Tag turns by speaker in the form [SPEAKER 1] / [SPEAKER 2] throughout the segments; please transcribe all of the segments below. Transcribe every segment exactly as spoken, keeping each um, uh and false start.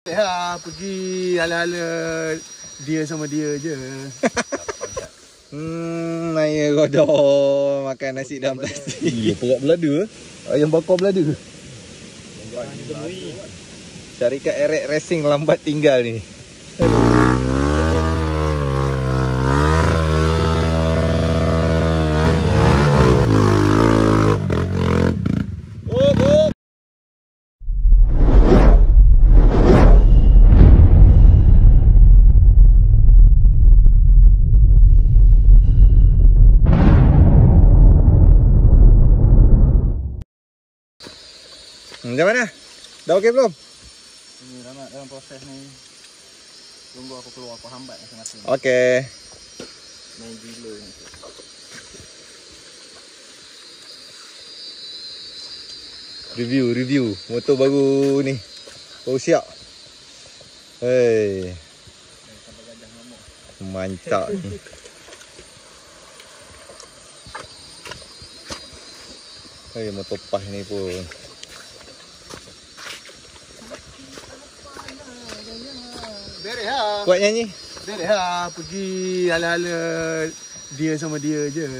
[SPEAKER 1] Beres lah, pergi ala-ala dia sama dia je.
[SPEAKER 2] Hmm, Naya godong makan nasi dalam plastik.
[SPEAKER 3] Ya, perak belada. Ayam bakar belada.
[SPEAKER 2] Syarikat Erek Racing lambat tinggal ni. Macam mana? Dah okey belum?
[SPEAKER 1] Ini Rahmat dalam proses ni. Tunggu aku keluar, aku hambat masing-masing.
[SPEAKER 2] Okey.
[SPEAKER 1] Main gila ni.
[SPEAKER 2] Review, review. Motor baru ni. Baru siap. Hei. Mantap ni. Hei, motor pas ni pun.
[SPEAKER 1] Beres lah.
[SPEAKER 2] Kuat nyanyi?
[SPEAKER 1] Beres lah, pergi ala-ala dia sama dia je.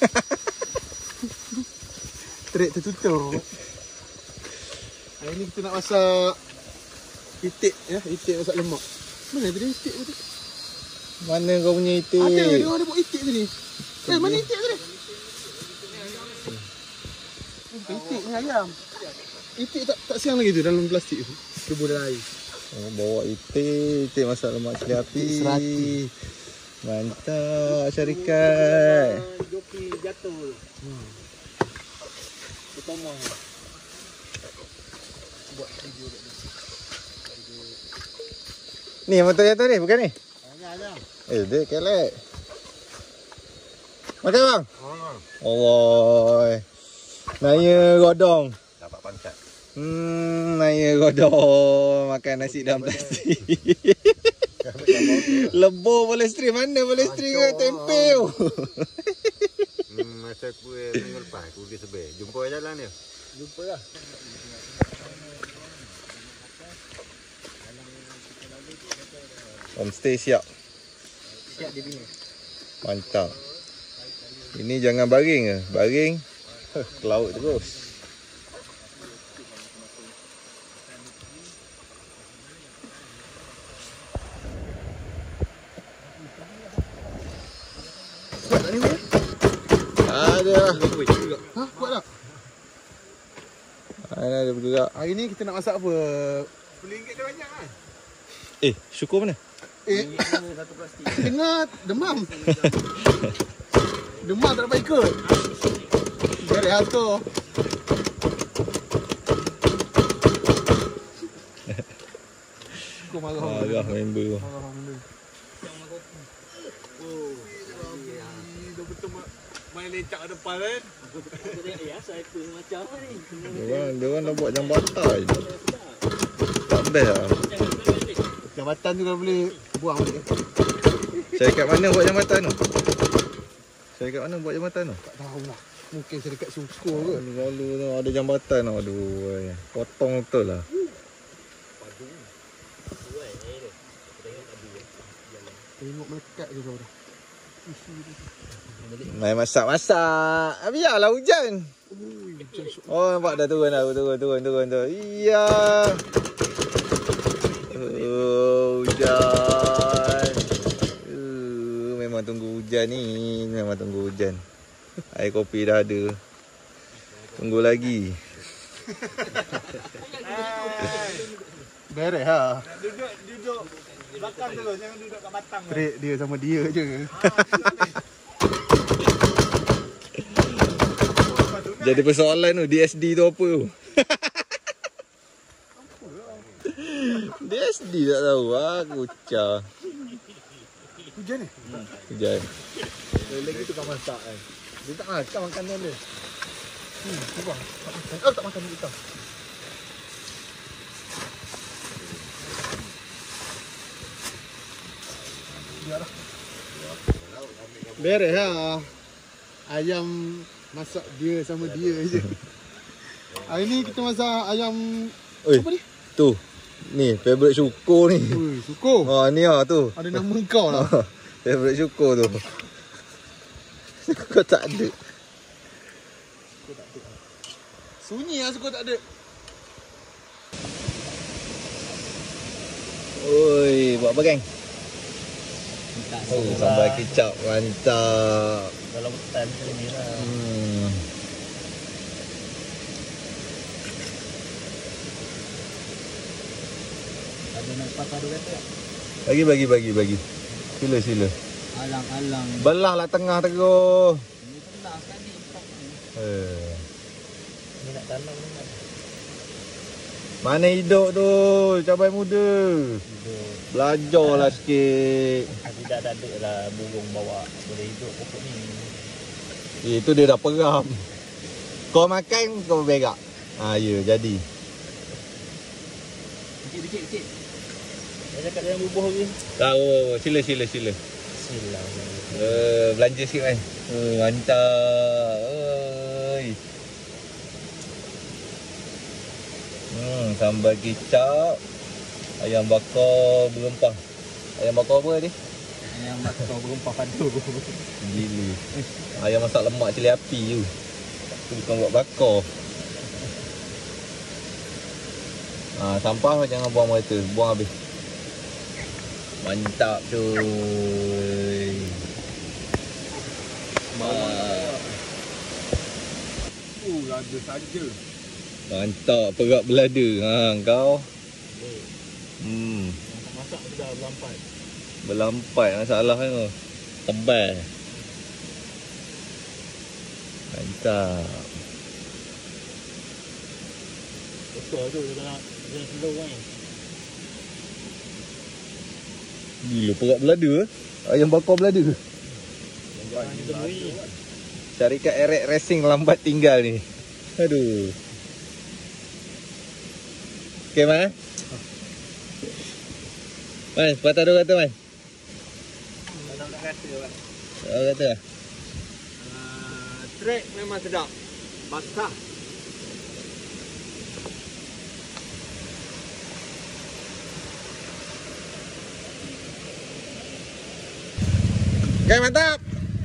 [SPEAKER 1] Trek tertutup. Hari ni kita nak masak itik ya, itik masak lemak. Mana tadi itik tu?
[SPEAKER 2] Mana kau punya itik?
[SPEAKER 1] Ada, dia ada buat itik tadi. Eh, mana itik tadi? Itik ni ayam. Itik tak tak siang lagi tu dalam plastik tu. Kebun air.
[SPEAKER 2] Oh, bawa itik, itik masak lemak cili api.
[SPEAKER 1] Serati.
[SPEAKER 2] Mantap syarikat.
[SPEAKER 1] Joki jatuh. Hmm. Pertama. Buat video kat ni.
[SPEAKER 2] Ni motor jatuh ni, bukan ni?
[SPEAKER 1] Ada ada.
[SPEAKER 2] Eh, dia kelek. Macam bang?
[SPEAKER 1] Ha.
[SPEAKER 2] Allah. Naya godong.
[SPEAKER 3] Dapat pangkat.
[SPEAKER 2] Hmm, Naya godong makan nasi dalam plastik. Lebur boleh string, mana boleh string ke tempe tu.
[SPEAKER 3] Hmm, masa aku minggu lepas aku pergi Sebeh. Jumpa jalan dia.
[SPEAKER 1] Jumpa lah.
[SPEAKER 2] Homestay siap.
[SPEAKER 1] Siap dia bini.
[SPEAKER 2] Mantap. Ini jangan baring ke? Baring ke laut terus.
[SPEAKER 1] Kuat tak ni boleh?
[SPEAKER 2] Ada.
[SPEAKER 1] Ha, kuat tak?
[SPEAKER 2] Ada ada bergerak.
[SPEAKER 1] Hari ni kita nak masak apa? sepuluh ringgit dia banyak kan?
[SPEAKER 2] Eh, syukur mana?
[SPEAKER 1] Eh, dengar demam. Demam tak dapat ikut. Beres lah tu. Aku marah.
[SPEAKER 2] Marah member.
[SPEAKER 1] Marah member. Oh, dah betul main lecak depan kan? Ya, saya tu macam ni.
[SPEAKER 2] Dia orang, dia orang dah buat jambatan je. Tak best lah.
[SPEAKER 1] Jambatan tu kalau boleh buang balik.
[SPEAKER 2] Syarikat mana buat jambatan tu? Syarikat mana buat jambatan tu?
[SPEAKER 1] Tak tahulah. Mungkin saya dekat Syukur ke?
[SPEAKER 2] Lalu tu ada jambatan tu. Aduh, potong betul lah.
[SPEAKER 1] Tengok melekat je kau dah.
[SPEAKER 2] Main masak-masak. Biarlah hujan. Oh, nampak dah turun dah. Turun, turun, turun. turun. Iya. Oh, hujan. Uh, memang tunggu hujan ni. Memang tunggu hujan. Air kopi dah ada. Tunggu lagi.
[SPEAKER 1] Beres lah.
[SPEAKER 4] Duduk, duduk belakang terus, jangan duduk kat batang.
[SPEAKER 1] Trek dia sama dia je.
[SPEAKER 2] Jadi persoalan tu, D S D tu apa tu? D S D tak tahu lah, kucah.
[SPEAKER 1] Hujan ni?
[SPEAKER 2] Hujan.
[SPEAKER 1] Lagi tu kau masak kan. Dia tak makan makanan dia. Hmm, cuba. Tak makan. Oh, tak makan ni kita. Biarlah. Beres lah. Ayam masak dia sama dia je. Hari ni kita masak ayam
[SPEAKER 2] Oi,
[SPEAKER 1] apa ni?
[SPEAKER 2] tu. Ni, favourite syukur ni.
[SPEAKER 1] Ui, syukur.
[SPEAKER 2] Oh, ni lah tu.
[SPEAKER 1] Ada nama kau lah.
[SPEAKER 2] Favourite syukur tu. Kau tak ada.
[SPEAKER 1] Sunyi lah syukur tak ada.
[SPEAKER 2] Oi, buat apa geng?
[SPEAKER 4] Tak
[SPEAKER 2] Oh, sambal kicap mantap.
[SPEAKER 4] Kalau hutan macam ni lah.
[SPEAKER 2] Hmm.
[SPEAKER 4] Ada nak patah dua kata tak?
[SPEAKER 2] Bagi bagi bagi bagi. Sila sila.
[SPEAKER 4] Alang-alang.
[SPEAKER 2] Belah lah tengah terus.
[SPEAKER 4] Ini tenang sekali.
[SPEAKER 2] Eh.
[SPEAKER 4] Ni nak tanam ni kan.
[SPEAKER 2] Mana hidup tu, cabai muda.
[SPEAKER 4] Hidup.
[SPEAKER 2] Belajarlah sikit.
[SPEAKER 4] Aku dah tak ada lah burung bawa. Boleh hidup pokok ni.
[SPEAKER 2] Itu dia dah peram. Kau makan, kau berak. Ha, ya, jadi.
[SPEAKER 4] Dikit, dikit, dikit. Saya cakap dalam bubuh ni.
[SPEAKER 2] Tahu, sila sila sila.
[SPEAKER 4] Silau.
[SPEAKER 2] Uh, belanja sikit kan. Uh, mantap. Oi. Hmm, sambal kicap. Ayam bakar berempah. Ayam bakar apa ni?
[SPEAKER 4] Yang mak kau berempah padu.
[SPEAKER 2] Gila. Ayam masak lemak cili api tu. Tu bukan buat bakar. Ha, sampah jangan buang merata. Buang habis. Mantap cuy. Ma-
[SPEAKER 1] Uh, ada saja.
[SPEAKER 2] Mantap perak belada. Ha, kau. Hmm.
[SPEAKER 4] Masak sudah berlampai.
[SPEAKER 2] Berlampai masalah tu. Tebal. Mantap.
[SPEAKER 4] Betul tu dia nak dia nak slow kan.
[SPEAKER 2] Gila perak belada. Ayam bakar belada.
[SPEAKER 4] Jangan ditemui.
[SPEAKER 2] Syarikat Erek Racing lambat tinggal ni. Aduh. Okey, Man. Man, patah dua kata, Man.
[SPEAKER 4] Dalam tak kata kan.
[SPEAKER 2] Dua kata lah.
[SPEAKER 4] Uh, track memang sedap. Basah.
[SPEAKER 2] Okey, mantap.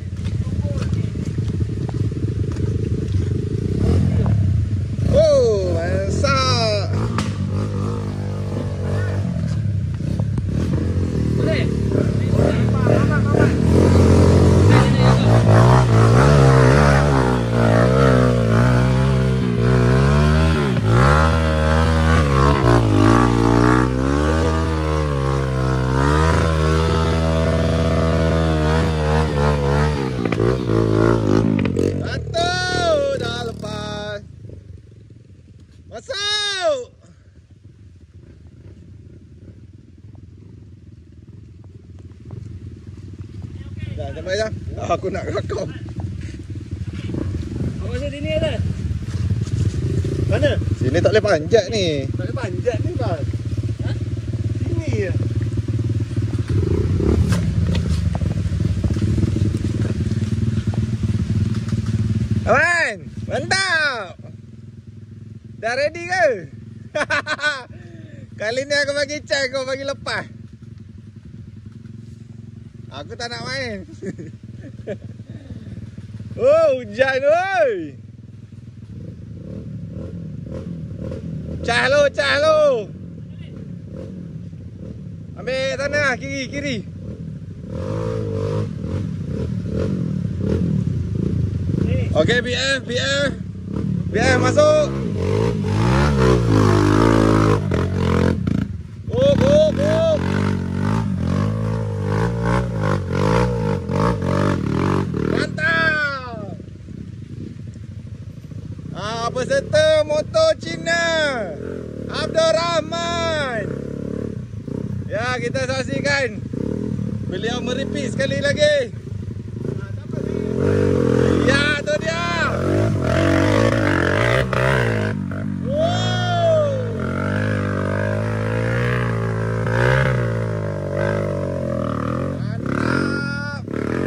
[SPEAKER 2] Oh, masak.
[SPEAKER 4] Boleh. Mamat, mamat.
[SPEAKER 2] Satu dah lepas. Masuk. Dah sampai dah. Aku nak rakam.
[SPEAKER 4] Awak saya sini ada. Mana?
[SPEAKER 2] Sini tak boleh panjat ni.
[SPEAKER 1] Tak boleh panjat ni, Bang.
[SPEAKER 4] Ha?
[SPEAKER 1] Sini je.
[SPEAKER 2] Aman, mantap. Dah ready ke? Kali ni aku bagi check, kau bagi lepas. Aku tak nak main. Oh, hujan oi. Cah lo, cah lo. Ambil sana, kiri, kiri. Okey, B F, B F. B F masuk. Oh, oh, oh. Mantap. Ah, peserta motor Cina Abdul Rahman. Ya, kita saksikan beliau meripis sekali lagi. Ya, tu dia. Wow. Mantap.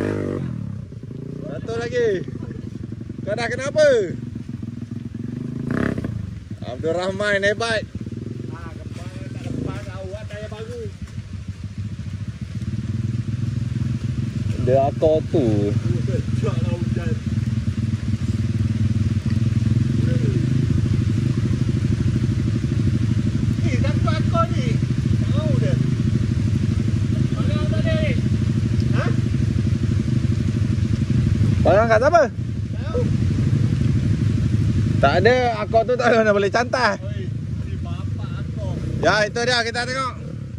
[SPEAKER 2] Satu lagi. Kau dah kenapa? Abdul Rahman hebat.
[SPEAKER 1] Ha, kepala tak lepas.
[SPEAKER 2] Dia akor tu.
[SPEAKER 4] Sejak lah hujan. Eh, dapat akor ni. Tahu dia. Mana tak ada ni? Ha?
[SPEAKER 2] Orang kat apa?
[SPEAKER 4] Tahu?
[SPEAKER 2] Tak ada, akor tu tak ada mana boleh cantas.
[SPEAKER 4] Oi, ni bapak akor.
[SPEAKER 2] Ya, itu dia, kita tengok.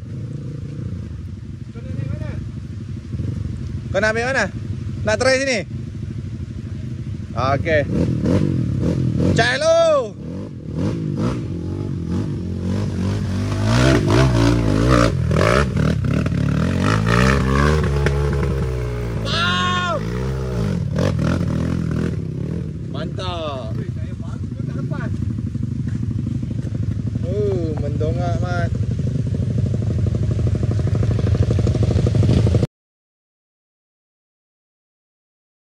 [SPEAKER 4] Kau nak naik mana?
[SPEAKER 2] Kau nak ambil mana? Nak try sini? Okey. Cak hello.